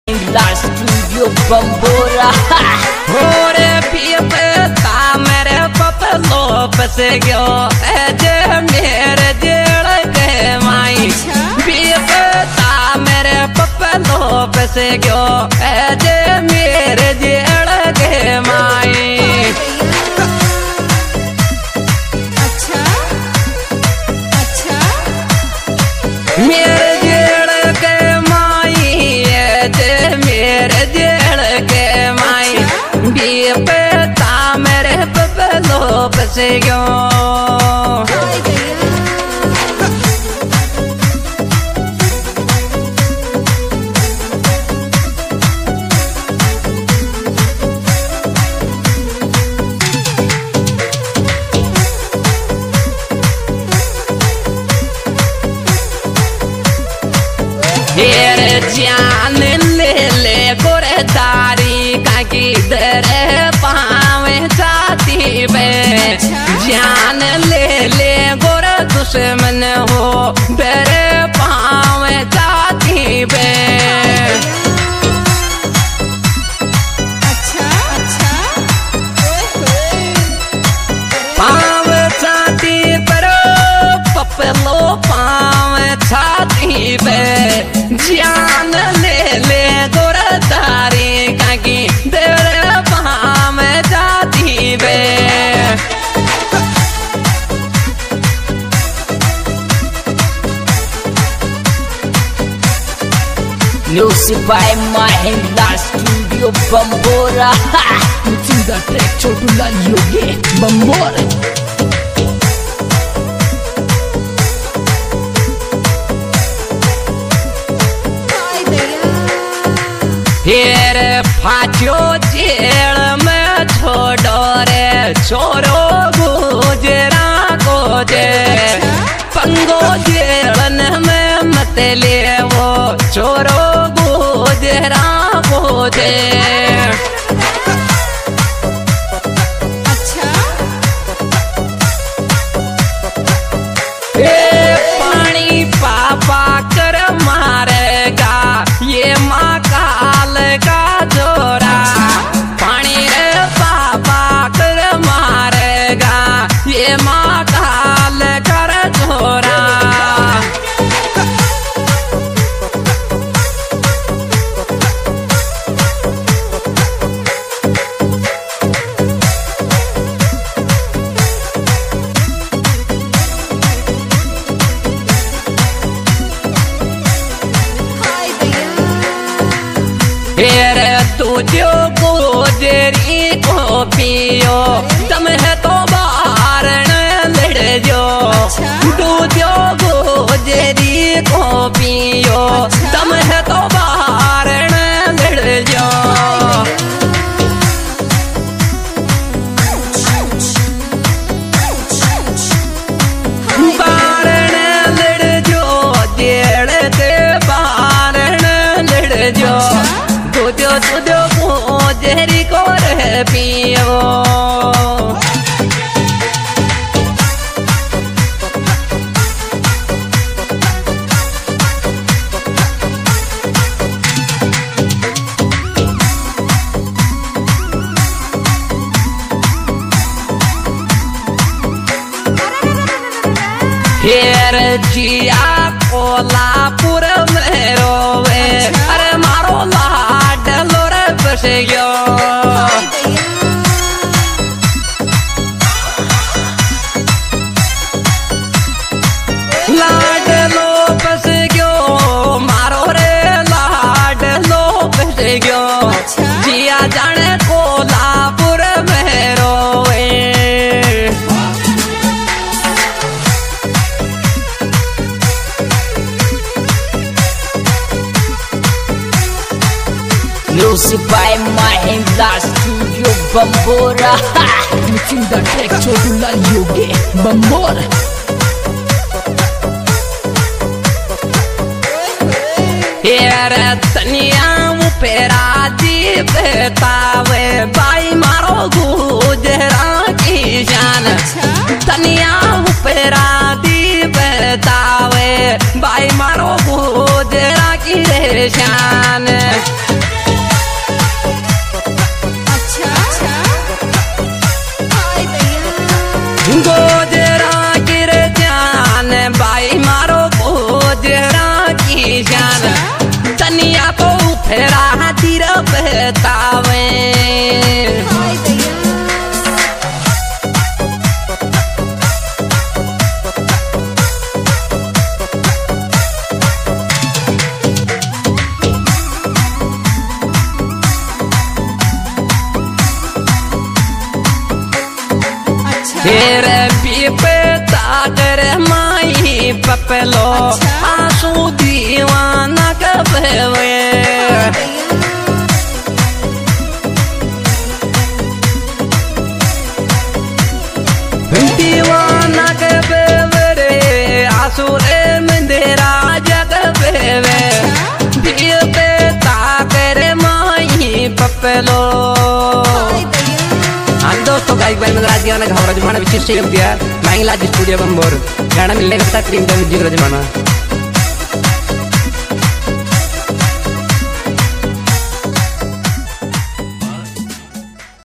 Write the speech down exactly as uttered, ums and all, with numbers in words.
Studio Bambora होरे पीपता मेरे पपलो पसे गयो जे मेरे जेड़ के माई पीपता मेरे पपलो पसे गयो जे मेरे जेड़ के माई। अच्छा अच्छा मेरे जेड़ के माई जे मेरे जेड़ के माई पीपता मेरे पपलो पसे गयो। हेर जान ले ले गोरदारी काकी दरे पावे छाती पे जान ले ले गोर दुश्मन हो दरे पावे छाती पे। अच्छा अच्छा पावे छाती पर पपलो पावे छाती पे जान ले ले गोरदारी काकी दरे पावे छाती पे। Music by Mahindra studio Bambora singer track Chhotu Lal Yoge Bambora. Hair फाचो jail में छोड़ो रे छोरो गुजरा को जे पंगो जेलन में मत ले वो छोरो गुजरा को जे। अच्छा ए पानी पापा कर मारेगा ये माँ काल का जोरा पानी रे पापा कर मारेगा ये माँ काल कर जोरा। हेर तुझो गुजरी को पियो तुम है तो बाहर न लड़ जो तुझो गुजरी को पियो तुम है तो बाहर न लड़ जो। बाहर न लड़ जो जेड़ से बाहर न लड़ जो तुझो तुझो गुजरी को रह पियो। हेर जिया कोल्हापुर में रोवे अरे मारो लाड लोरे बस गयो। लाड लो बस गयो मारो रे लाड लो बस गयो जिया जाने कोल्हापुर में रोवे। Music by Mahindra studio Bambora singer track Chhotu Lal Yoge Bambora. हेर तनिया पेरा जी बेतावे बाई मारो गुजरा की जान तनिया पेरा दी बेतावे बाई मारो गुजरा की शान। फेरा तीर बहतावे हाय दैया तेरे पीपे ताकर माई पपलो आंसू दीवाना कबवे दीवाना कबवे रे आंसू रे मंदिरा जगबवे पीपे ताकर माई पपलो। दोस्तों गायक भाई मनराज दीवाना का रजमाना विशेष दिया मांगला स्टूडियो बंबोर गाना मिलने का प्रियंका रजमाना।